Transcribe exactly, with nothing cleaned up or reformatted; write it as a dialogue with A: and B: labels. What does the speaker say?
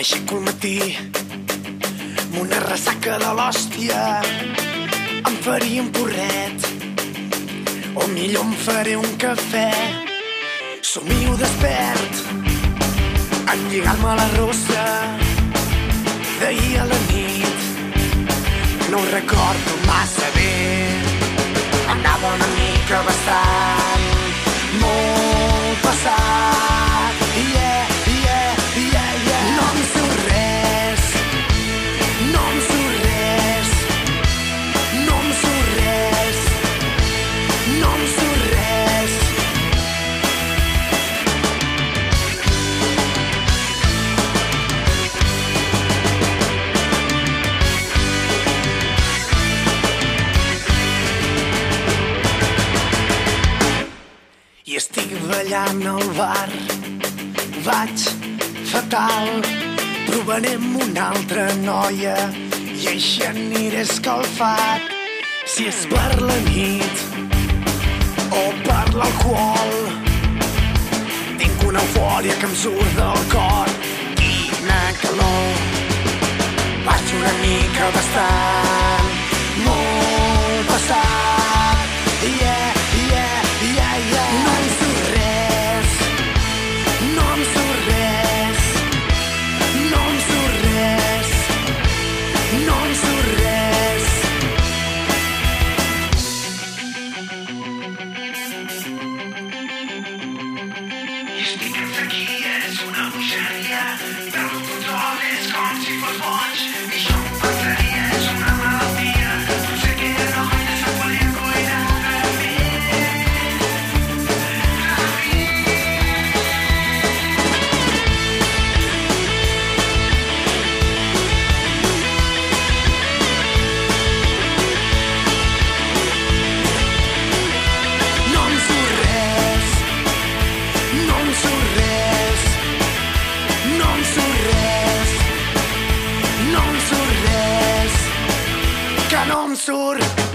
A: M'aixeco al matí amb una ressaca de l'hòstia. Em faria un porret o millor em faré un cafè. Somio despert en lligar-me a la rossa d'ahir a la nit. No ho recordo massa bé, anava una mica bastant molt passat. Yeah, yeah, yeah, yeah. No em surt res, no em surt res, no em surt res, no em surt res. I estic ballant al bar, vaig fatal, provaré amb una altra noia i així aniré escalfat. Si és per la nit o per l'alcohol, tinc una eufòria que em surt del cor. Quina calor, vaig una mica bastant molt passat. Yeah, yeah, yeah, yeah. No em surt res, no em surt res, no em surt res, no em surt res. I estic aquí, és una bogeria, perdo el control, és com si fos boig. I això em passaria, és una malaltia, potser que no me se puede cuidar de mi. No em surt res, no em surt res, no em surt res, no em surt res, que no em surt.